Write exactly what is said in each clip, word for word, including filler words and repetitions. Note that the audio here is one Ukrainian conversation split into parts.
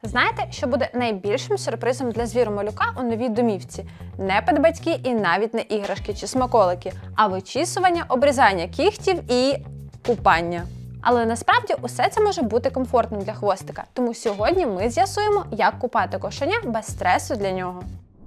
Знаєте, що буде найбільшим сюрпризом для звіру-малюка у новій домівці? Не педбатьки і навіть не іграшки чи смаколики, а вичісування, обрізання кігтів і купання. Але насправді усе це може бути комфортним для хвостика, тому сьогодні ми з'ясуємо, як купати кошеня без стресу для нього.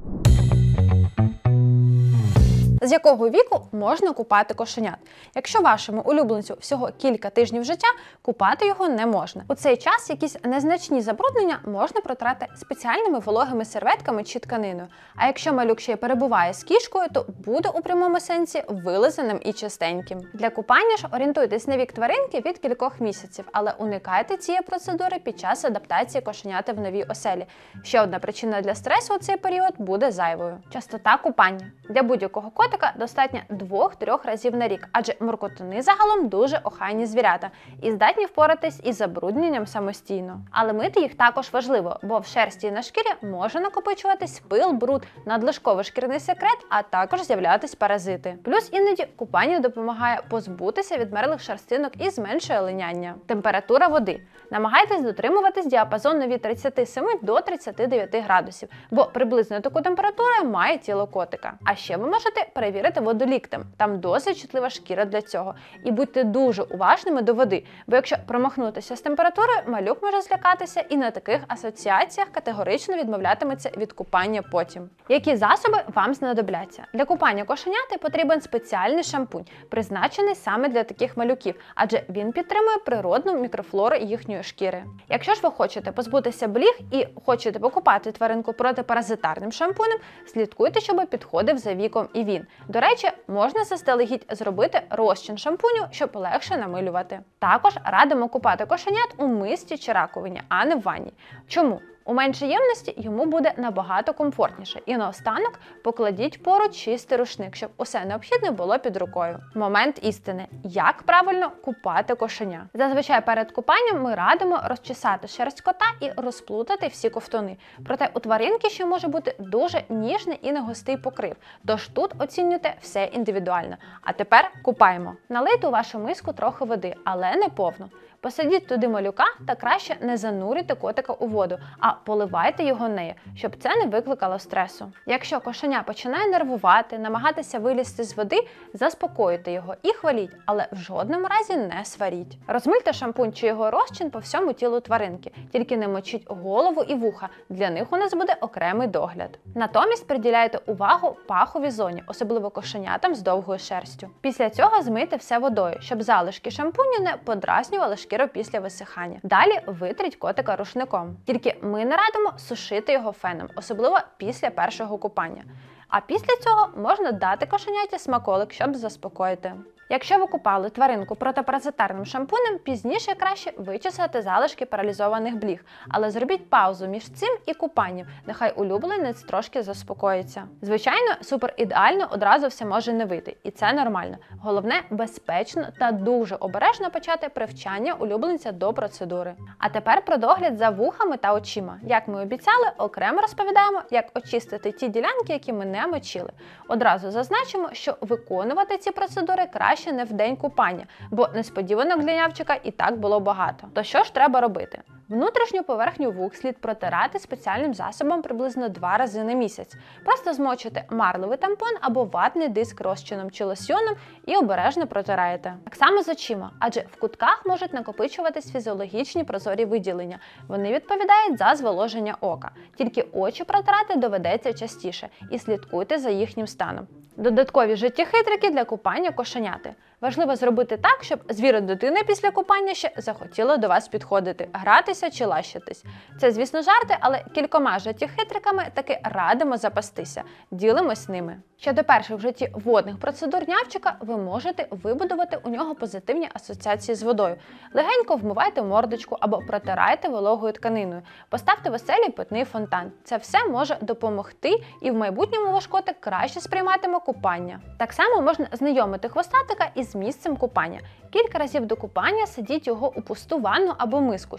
З якого віку можна купати кошенят? Якщо вашому улюбленцю всього кілька тижнів життя, купати його не можна. У цей час якісь незначні забруднення можна протрати спеціальними вологими серветками чи тканиною. А якщо малюк ще й перебуває з кішкою, то буде у прямому сенсі вилизаним і чистеньким. Для купання ж орієнтуйтесь на вік тваринки від кількох місяців, але уникайте цієї процедури під час адаптації кошеняти в новій оселі. Ще одна причина для стресу у цей період буде зайвою. Частота купання. Для будь-якого котика достатньо двох-трьох разів на рік, адже муркотуни загалом дуже охайні звірята і здатні впоратись із забрудненням самостійно. Але мити їх також важливо, бо в шерсті і на шкірі може накопичуватись пил, бруд, надлишковий шкірний секрет, а також з'являтись паразити. Плюс іноді купання допомагає позбутися відмерлих шерстинок і зменшує линяння. Температура води. Намагайтесь дотримуватись діапазону від тридцяти семи до тридцяти дев'яти градусів, бо приблизно таку температуру має тіло котика. А ще ви можете перевірити воду ліктем, там досить чутлива шкіра для цього. І будьте дуже уважними до води, бо якщо промахнутися з температурою, малюк може злякатися і на таких асоціаціях категорично відмовлятиметься від купання потім. Які засоби вам знадобляться? Для купання кошеняти потрібен спеціальний шампунь, призначений саме для таких малюків, адже він підтримує природну мікрофлору їхньої шкіри. Якщо ж ви хочете позбутися бліг і хочете покупати тваринку протипаразитарним шампунем, слідкуйте, щоб підходив за віком і він. До речі, можна заздалегідь зробити розчин шампуню, щоб легше намилювати. Також радимо купати кошенят у мисці чи раковині, а не в ванні. Чому? У меншій ємності йому буде набагато комфортніше. І наостанок покладіть поруч чистий рушник, щоб усе необхідне було під рукою. Момент істини. Як правильно купати кошеня? Зазвичай перед купанням ми радимо розчесати шерсть кота і розплутати всі ковтуни. Проте у тваринки ще може бути дуже ніжний і негустий покрив. Тож тут оцінюйте все індивідуально. А тепер купаємо. Налийте у вашу миску трохи води, але не повну. Посадіть туди малюка та краще не занурюйте котика у воду, а поливайте його нею, щоб це не викликало стресу. Якщо кошеня починає нервувати, намагатися вилізти з води, заспокоюйте його і хваліть, але в жодному разі не сваріть. Розмийте шампунь чи його розчин по всьому тілу тваринки, тільки не мочіть голову і вуха, для них у нас буде окремий догляд. Натомість приділяйте увагу паховій зоні, особливо кошенятам з довгою шерстю. Після цього змийте все водою, щоб залишки шампуню не подразнювали шкіру після висихання. Далі витріть котика рушником. Тільки ми не радимо сушити його феном, особливо після першого купання. А після цього можна дати кошеняті смаколик, щоб заспокоїти. Якщо ви купали тваринку протипаразитарним шампунем, пізніше краще вичесати залишки паралізованих бліг, але зробіть паузу між цим і купанням, нехай улюбленець трошки заспокоїться. Звичайно, супер ідеально одразу все може не вийти, і це нормально. Головне – безпечно та дуже обережно почати привчання улюбленця до процедури. А тепер про догляд за вухами та очима. Як ми обіцяли, окремо розповідаємо, як очистити ті ділянки, які ми не мочили. Одразу зазначимо, що виконувати ці процедури краще не в день купання, бо несподіванок для нявчика і так було багато. То що ж треба робити? Внутрішню поверхню вух слід протирати спеціальним засобом приблизно два рази на місяць. Просто змочите марлевий тампон або ватний диск розчином чи лосьйоном і обережно протираєте. Так само з очима, адже в кутках можуть накопичуватись фізіологічні прозорі виділення. Вони відповідають за зволоження ока. Тільки очі протирати доведеться частіше і слідкуйте за їхнім станом. Додаткові життєхитрики для купання кошеняти. Важливо зробити так, щоб звіро-дитина після купання ще захотіла до вас підходити, гратися чи лащитись. Це, звісно, жарти, але кількома життєхитриками таки радимо запастися. Ділимось ними. Щодо перших в житті водних процедур нявчика, ви можете вибудувати у нього позитивні асоціації з водою. Легенько вмивайте мордочку або протирайте вологою тканиною. Поставте в оселі питний фонтан. Це все може допомогти, і в майбутньому ваш котик краще сприйматиме купання. Так само можна знайомити хвостатика із місцем купання. Кілька разів до купання садіть його у пусту ванну або миску, щоб він звик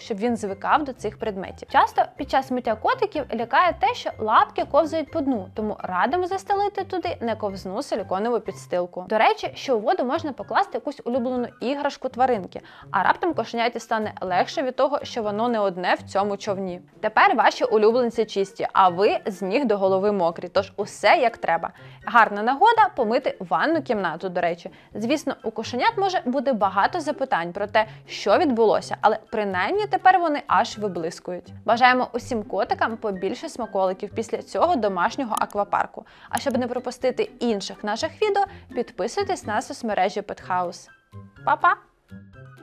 звикав до цих предметів. Часто під час миття котиків лякає те, що лапки ковзають по дну, тому радимо застелити туди нековзну силіконову підстилку. До речі, що у воду можна покласти якусь улюблену іграшку тваринки, а раптом кошеняті стане легше від того, що воно не одне в цьому човні. Тепер ваші улюбленці чисті, а ви з ніг до голови мокрі, тож усе як треба. Гарна нагода помити ванну кімнату, до речі. Звісно, у кошенят може бути багато запитань про те, що відбулося, але принаймні тепер вони аж виблискують. Бажаємо усім котикам побільше смаколиків після цього домашнього аквапарку. А щоб не пропустити інших наших відео, підписуйтесь на соцмережі Pet House. Па-па!